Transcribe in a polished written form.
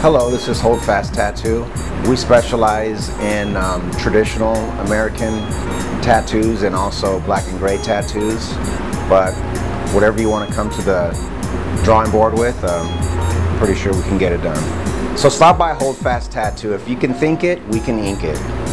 Hello, this is Holdfast Tattoo. We specialize in traditional American tattoos and also black and gray tattoos. But whatever you want to come to the drawing board with, I'm pretty sure we can get it done. So stop by Holdfast Tattoo. If you can think it, we can ink it.